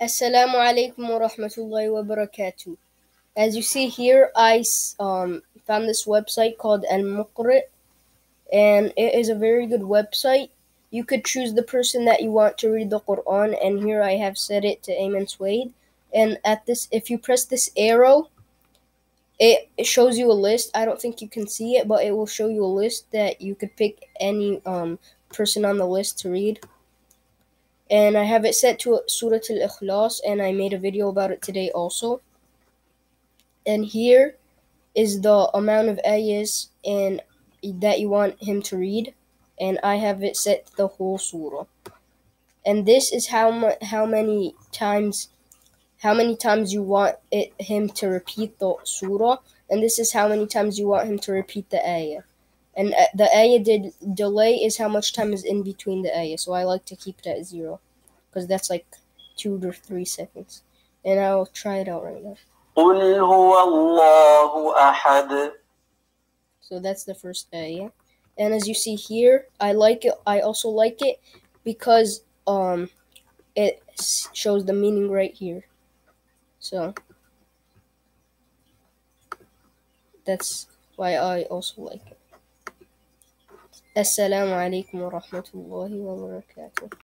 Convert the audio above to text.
Assalamu alaikum wa rahmatullahi wa barakatuh. As you see here, I found this website called al-muqri, and it is a very good website. You could choose the person that you want to read the Quran, and here I have set it to Ayman Suede. And at this, if you press this arrow, it shows you a list. I don't think you can see it, but it will show you a list that you could pick any person on the list to read. And I have it set to Surah Al-Ikhlas, and I made a video about it today also. And here is the amount of ayahs and that you want him to read, and I have it set to the whole surah. And this is how many times you want him to repeat the surah, and this is how many times you want him to repeat the ayah. And the ayah delay is how much time is in between the ayah. So I like to keep it at 0, because that's like 2 to 3 seconds. And I'll try it out right now. قُلْ هُوَ اللَّهُ أَحَدٌ. So that's the first ayah. And as you see here, I like it. I also like it because it shows the meaning right here. So that's why I also like it. Assalamu alaikum wa rahmatullahi wa barakatuh.